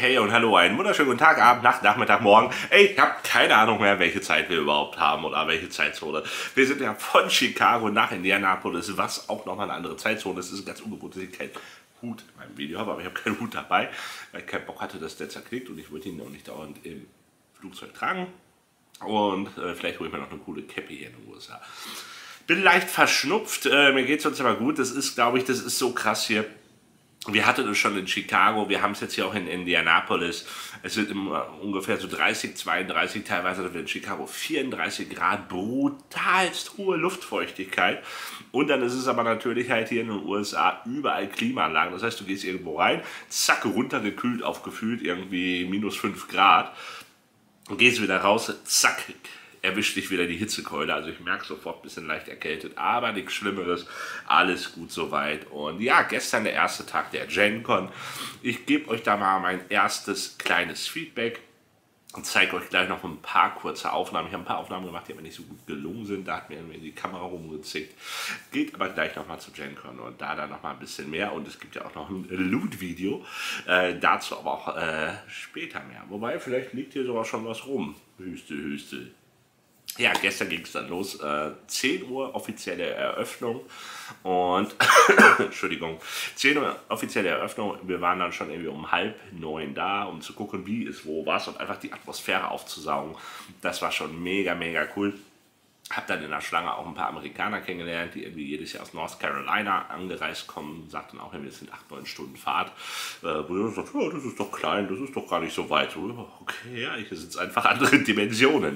hey und hallo, einen wunderschönen guten Tag, Abend, Nacht, Nachmittag, Morgen. Ey, ich habe keine Ahnung mehr, welche Zeit wir überhaupt haben oder welche Zeitzone. Wir sind ja von Chicago nach Indianapolis, was auch nochmal eine andere Zeitzone ist. Es ist ganz ungewohnt, dass ich keinen Hut in meinem Video habe, aber ich habe keinen Hut dabei, weil ich keinen Bock hatte, dass der zerknickt und ich wollte ihn auch nicht dauernd im Flugzeug tragen. Und vielleicht hole ich mir noch eine coole Cappy hier in den USA. Bin leicht verschnupft, mir geht es sonst aber gut. Das ist, glaube ich, das ist so krass hier. Wir hatten es schon in Chicago, wir haben es jetzt hier auch in Indianapolis. Es sind ungefähr so 30, 32, teilweise in Chicago 34 Grad, brutalst hohe Luftfeuchtigkeit. Und dann ist es aber natürlich halt hier in den USA überall Klimaanlagen. Das heißt, du gehst irgendwo rein, zack, runtergekühlt auf gefühlt irgendwie minus 5 Grad. Und gehst wieder raus, zack, erwischt dich wieder die Hitzekeule. Also ich merke sofort ein bisschen leicht erkältet, aber nichts Schlimmeres, alles gut soweit. Und ja, gestern der erste Tag der Gen Con. Ich gebe euch da mal mein erstes kleines Feedback und zeige euch gleich noch ein paar kurze Aufnahmen. Ich habe ein paar Aufnahmen gemacht, die aber nicht so gut gelungen sind. Da hat mir irgendwie die Kamera rumgezickt. Geht aber gleich nochmal zu Gen Con und da dann nochmal ein bisschen mehr. Und es gibt ja auch noch ein Loot-Video. Dazu aber auch später mehr. Wobei, vielleicht liegt hier sogar schon was rum. Höchste. Ja, gestern ging es dann los, 10 Uhr offizielle Eröffnung und, Entschuldigung, 10 Uhr offizielle Eröffnung, wir waren dann schon irgendwie um 8:30 da, um zu gucken, wie ist wo was und einfach die Atmosphäre aufzusaugen. Das war schon mega cool. Hab dann in der Schlange auch ein paar Amerikaner kennengelernt, die irgendwie jedes Jahr aus North Carolina angereist kommen, sagten auch, es sind 8-9 Stunden Fahrt. Wo ich sagte, ja, das ist doch klein, das ist doch gar nicht so weit. Okay, ja, hier sind es einfach andere Dimensionen.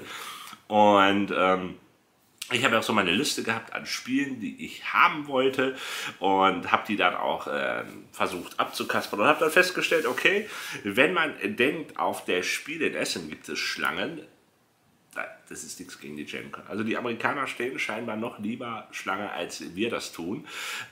Und ich habe auch so meine Liste gehabt an Spielen, die ich haben wollte und habe die dann auch versucht abzukaspern und habe dann festgestellt, okay, wenn man denkt, auf der Spiel in Essen gibt es Schlangen, das ist nichts gegen die Gen Con. Also die Amerikaner stehen scheinbar noch lieber Schlange, als wir das tun.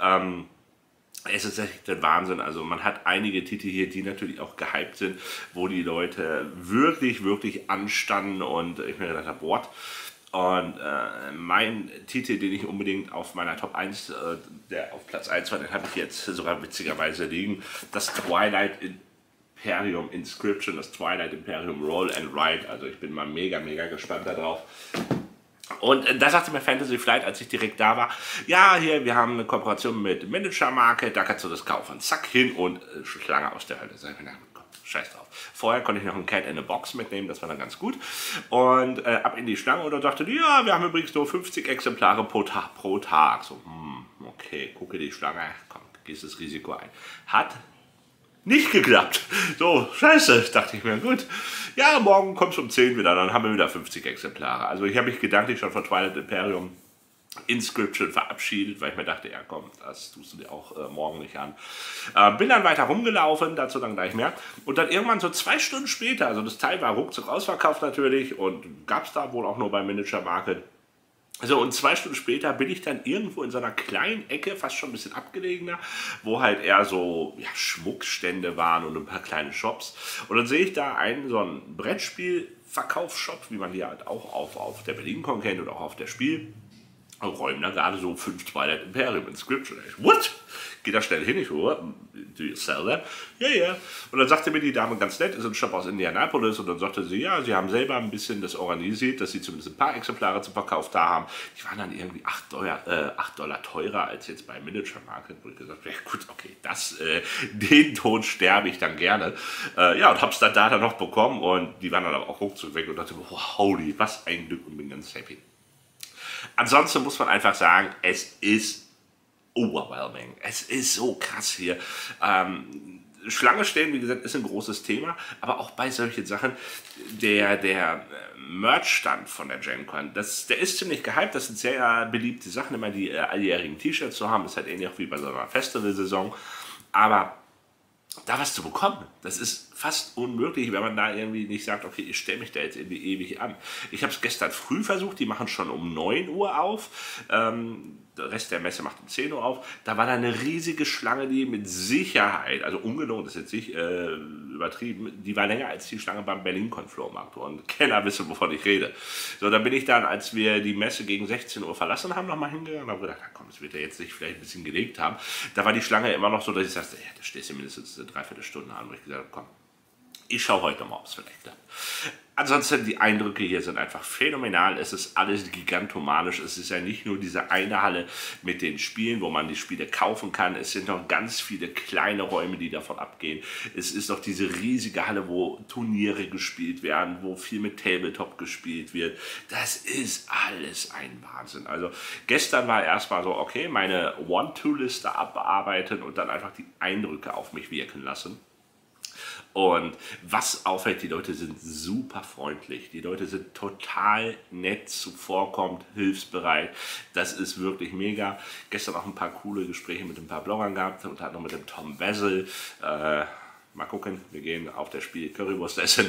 Es ist echt der Wahnsinn, also man hat einige Titel hier, die natürlich auch gehypt sind, wo die Leute wirklich anstanden und ich mir gedacht habe, what? Und mein Titel, den ich unbedingt auf meiner Top 1, der auf Platz 1 war, den habe ich jetzt sogar witzigerweise liegen, das Twilight Imperium Inscription, das Twilight Imperium Roll and Ride, also ich bin mal mega gespannt darauf. Und da sagte mir Fantasy Flight, als ich direkt da war, ja, hier, wir haben eine Kooperation mit Miniature Market, da kannst du das kaufen. Zack, hin und Schlange aus der Hölle. Sag ich mir, na, komm, scheiß drauf. Vorher konnte ich noch ein Cat in a Box mitnehmen, das war dann ganz gut. Und ab in die Schlange und dann sagte die, ja, wir haben übrigens nur 50 Exemplare pro Tag. So, okay, gucke die Schlange, komm, gehst das Risiko ein. Hat nicht geklappt. So, scheiße, dachte ich mir, gut. Ja, morgen kommst du um 10 wieder, dann haben wir wieder 50 Exemplare. Also ich habe mich gedanklich schon von Twilight Imperium Inscription verabschiedet, weil ich mir dachte, ja komm, das tust du dir auch morgen nicht an. Bin dann weiter rumgelaufen, dazu dann gleich mehr. Und dann irgendwann so 2 Stunden später, also das Teil war ruckzuck ausverkauft natürlich und gab es da wohl auch nur bei Miniature Market. So, und 2 Stunden später bin ich dann irgendwo in so einer kleinen Ecke, fast schon ein bisschen abgelegener, wo halt eher so ja, Schmuckstände waren und ein paar kleine Shops. Und dann sehe ich da so einen Brettspiel-Verkaufsshop, wie man die halt auch auf der BerlinCon kennt oder auch auf der Spiel. Und räumen da gerade so 5 Twilight Imperium Inscription. What? Geh da schnell hin, ich do you sell them? Ja. Und dann sagte mir die Dame ganz nett, ist ein Shop aus Indianapolis, und dann sagte sie, ja, sie haben selber ein bisschen das organisiert, dass sie zumindest ein paar Exemplare zum Verkauf da haben. Die waren dann irgendwie $8 teurer als jetzt bei Miniature Market, wo ich gesagt habe, ja gut, okay, den Tod sterbe ich dann gerne. Ja, und hab's dann da noch bekommen und die waren dann aber auch ruckzuck weg und dachte, wow, holy, was ein Glück, und bin ganz happy. Ansonsten muss man einfach sagen, es ist overwhelming. Es ist so krass hier. Schlange stehen, wie gesagt, ist ein großes Thema, aber auch bei solchen Sachen, der Merch-Stand von der Gen Con, der ist ziemlich gehypt, das sind sehr beliebte Sachen, immer die alljährigen T-Shirts zu haben, das ist halt ähnlich wie bei so einer Festival-Saison, aber da was zu bekommen, das ist fast unmöglich, wenn man da irgendwie nicht sagt, okay, ich stelle mich da jetzt irgendwie ewig an. Ich habe es gestern früh versucht, die machen schon um 9 Uhr auf, der Rest der Messe macht um 10 Uhr auf. Da war da eine riesige Schlange, die mit Sicherheit, also ungelogen, das ist jetzt nicht übertrieben, die war länger als die Schlange beim BerlinCon Flohmarkt. Und Kenner wissen, wovon ich rede. So, dann bin ich dann, als wir die Messe gegen 16 Uhr verlassen haben, nochmal hingegangen und habe gedacht, komm, das wird ja jetzt nicht vielleicht ein bisschen gelegt haben. Da war die Schlange immer noch so, dass ich sagte, ja, da stehst du mindestens eine Dreiviertelstunde an, wo ich gesagt habe, komm, Ich schaue heute mal, ob es vielleicht klappt. Ansonsten, die Eindrücke hier sind einfach phänomenal. Es ist alles gigantomanisch. Es ist ja nicht nur diese eine Halle mit den Spielen, wo man die Spiele kaufen kann. Es sind noch ganz viele kleine Räume, die davon abgehen. Es ist noch diese riesige Halle, wo Turniere gespielt werden, wo viel mit Tabletop gespielt wird. Das ist alles ein Wahnsinn. Also gestern war erstmal so, okay, meine One-Two-Liste abarbeiten und dann einfach die Eindrücke auf mich wirken lassen. Und was auffällt, die Leute sind super freundlich. Die Leute sind total nett, zuvorkommend, hilfsbereit. Das ist wirklich mega. Gestern auch ein paar coole Gespräche mit ein paar Bloggern gehabt und noch mit dem Tom Wessel. Mal gucken, wir gehen auf das Spiel Currywurst essen.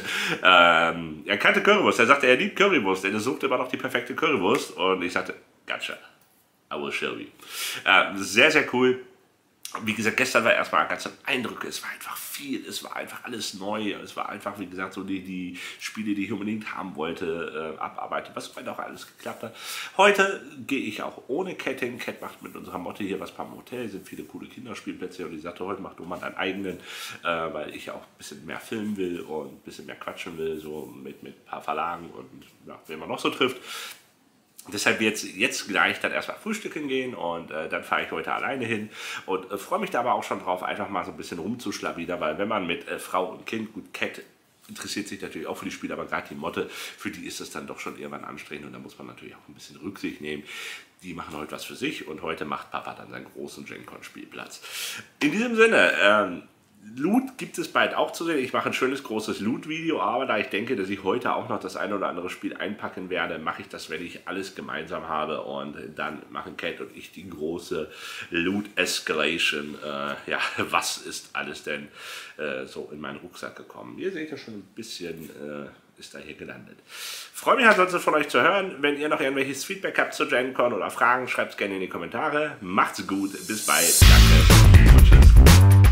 Er kannte Currywurst. Er sagte, er liebt Currywurst. Er suchte immer noch die perfekte Currywurst. Und ich sagte, gotcha, I will show you. Sehr, sehr cool. Wie gesagt, gestern war erstmal ganz Eindrücke, es war einfach viel, es war einfach alles neu, es war einfach, wie gesagt, so die Spiele, die ich unbedingt haben wollte, abarbeitet, was auch alles geklappt hat. Heute gehe ich auch ohne Cat hin. Cat macht mit unserer Motte hier was beim Hotel, sind viele coole Kinderspielplätze und ich sagte, heute mach du mal deinen eigenen, weil ich auch ein bisschen mehr filmen will und ein bisschen mehr quatschen will, so mit ein paar Verlagen und ja, wen man noch so trifft. Deshalb wird es jetzt gleich dann erstmal frühstücken gehen und dann fahre ich heute alleine hin und freue mich da aber auch schon drauf, einfach mal so ein bisschen rumzuschlawinern, weil wenn man mit Frau und Kind, gut, Cat interessiert sich natürlich auch für die Spiele, aber gerade die Motte, für die ist es dann doch schon irgendwann anstrengend und da muss man natürlich auch ein bisschen Rücksicht nehmen. Die machen heute was für sich und heute macht Papa dann seinen großen GenCon-Spielplatz. In diesem Sinne, Loot gibt es bald auch zu sehen. Ich mache ein schönes großes Loot-Video, aber da ich denke, dass ich heute auch noch das ein oder andere Spiel einpacken werde, mache ich das, wenn ich alles gemeinsam habe und dann machen Cat und ich die große Loot-Escalation. Ja, was ist alles denn so in meinen Rucksack gekommen? Ihr seht ja schon ein bisschen... ist da hier gelandet. Freue mich ansonsten von euch zu hören. Wenn ihr noch irgendwelches Feedback habt zu GenCon oder Fragen, schreibt es gerne in die Kommentare. Macht's gut, bis bald. Danke und tschüss.